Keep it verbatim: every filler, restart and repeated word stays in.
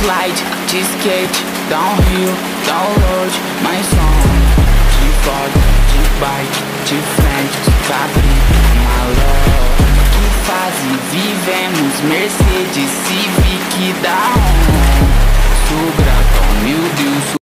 slide, de skate, downhill, download, mais som. De foto, de bike, de frente, de cabine, maló. Que fase vivemos, Mercedes Civic da on. Sou grato, meu Deus.